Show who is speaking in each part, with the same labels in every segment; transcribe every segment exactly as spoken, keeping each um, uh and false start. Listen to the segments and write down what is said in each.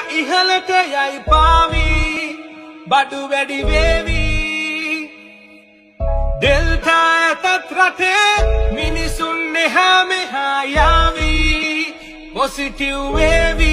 Speaker 1: ඉහළට යයි පාවි බඩු වැඩි වේවි ඩෙල්ටා ඇතත් රටේ මිනිසුන් එහා මෙහා යාවි පොසිටිව් වේවි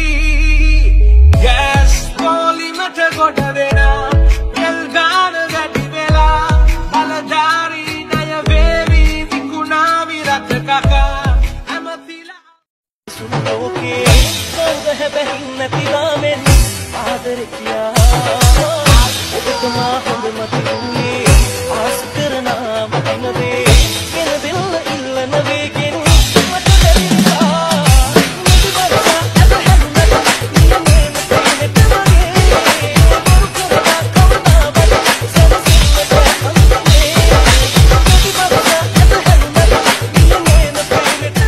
Speaker 1: ගෑස් පොලිමට ගොඩ වෙනා තෙල් ගාන වැඩි වෙලා බලධාරී ණය වේවි විකුණාවි රට කකා ඇමතිලා
Speaker 2: සුන්නෝකේ කවුද හැබැයි නැතිලා මෙන් ආදරේ කියා ඔබතුමා හොඳම තිබුණේ ආස කරන මම වේ කෙන දෙල්ල ඉල්ලන වේගෙන් මට බැරිලා මුතු බරසා අද හැදුනට නියමේ මෙතනට වගේ බරු කරලා කවුනා බඩ සරසින්නට අන්තමේ මුතු බරසා අද හැදුනට නියමේ මෙතනට වගේ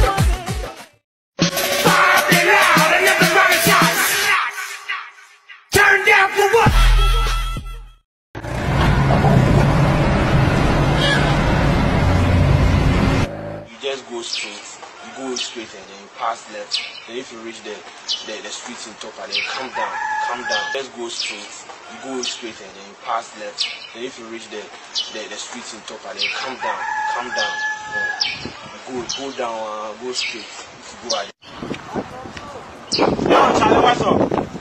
Speaker 2: Turn down for what?
Speaker 3: You just go straight. You go straight and then you pass left. Then if you reach the the, the street in top and then you come down, come down. Just go straight. You go straight and then you pass left. Then if you reach the the, the street in top and then you come down, come down. Yeah. You go go down, uh, go straight. If you go at Yo, Charlie, what's up?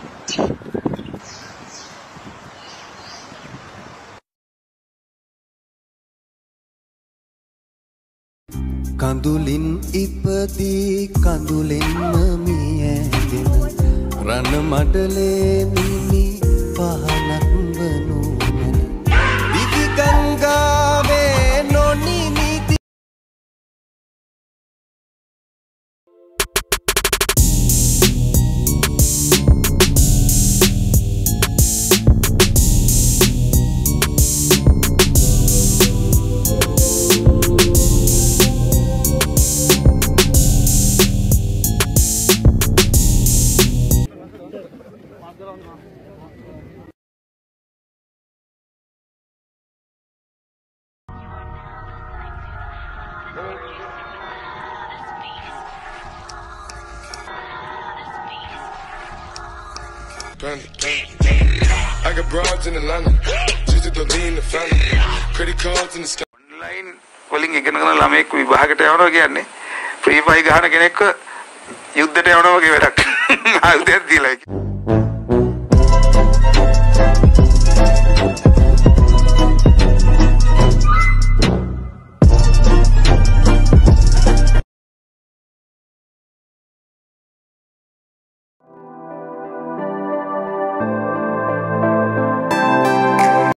Speaker 4: කඳුලින් ඉපදී කඳුලින්ම මියැදෙන රණ මඩලේ මිනි පහනක් වනු මැන දිවි ගංගාවේ නොනිමිති
Speaker 5: I got broads in Atlanta, just to lean the family, credit cards in the sky.
Speaker 6: Online වලින් ඉගෙන ගන්න ළමෙක් විභාගයට යනවා කියන්නේ free ෆයි ගහන කෙනෙක්ව යුද්ධයට යනවා වගේ වැඩක්. ආයුධයක් දීලා